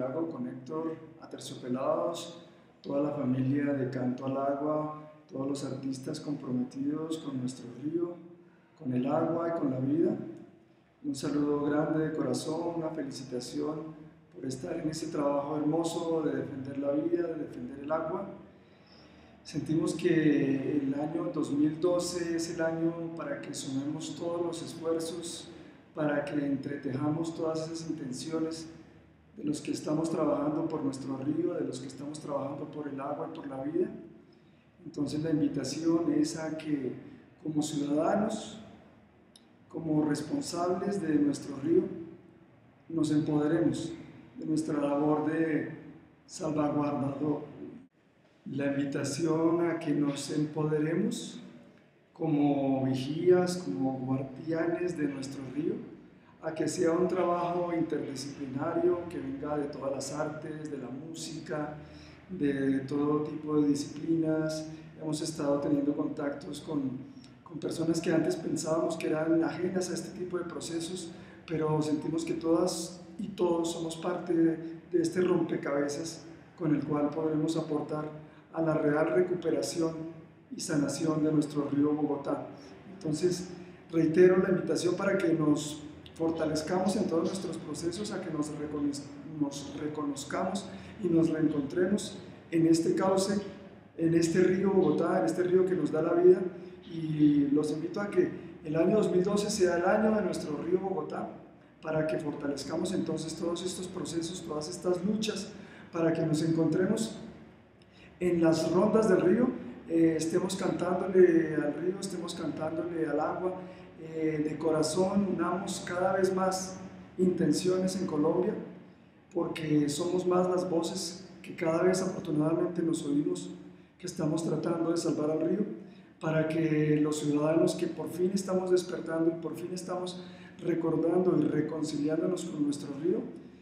Lago con Héctor Aterciopelados, toda la familia de Canto al Agua, todos los artistas comprometidos con nuestro río, con el agua y con la vida. Un saludo grande de corazón, una felicitación por estar en ese trabajo hermoso de defender la vida, de defender el agua. Sentimos que el año 2012 es el año para que sumemos todos los esfuerzos, para que entretejamos todas esas intenciones de los que estamos trabajando por nuestro río, de los que estamos trabajando por el agua y por la vida. Entonces la invitación es a que como ciudadanos, como responsables de nuestro río, nos empoderemos de nuestra labor de salvaguardador. La invitación a que nos empoderemos como vigías, como guardianes de nuestro río, a que sea un trabajo interdisciplinario que venga de todas las artes, de la música, de todo tipo de disciplinas. Hemos estado teniendo contactos con personas que antes pensábamos que eran ajenas a este tipo de procesos, pero sentimos que todas y todos somos parte de este rompecabezas con el cual podremos aportar a la real recuperación y sanación de nuestro río Bogotá. Entonces, reitero la invitación para que nos fortalezcamos en todos nuestros procesos, a que nos reconozcamos y nos reencontremos en este cauce, en este río Bogotá, en este río que nos da la vida, y los invito a que el año 2012 sea el año de nuestro río Bogotá, para que fortalezcamos entonces todos estos procesos, todas estas luchas, para que nos encontremos en las rondas del río, estemos cantándole al río, estemos cantándole al agua, de corazón unamos cada vez más intenciones en Colombia, porque somos más las voces que cada vez afortunadamente nos oímos, que estamos tratando de salvar al río, para que los ciudadanos que por fin estamos despertando y por fin estamos recordando y reconciliándonos con nuestro río,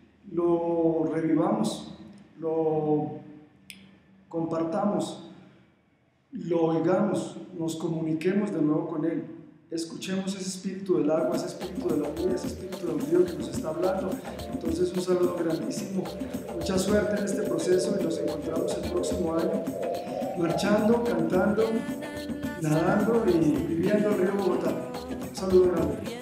lo revivamos, lo compartamos, lo oigamos, nos comuniquemos de nuevo con él, escuchemos ese espíritu del agua, ese espíritu de la vida, ese espíritu del río que nos está hablando. Entonces un saludo grandísimo, mucha suerte en este proceso y nos encontramos el próximo año marchando, cantando, nadando y viviendo el río Bogotá. Un saludo grande.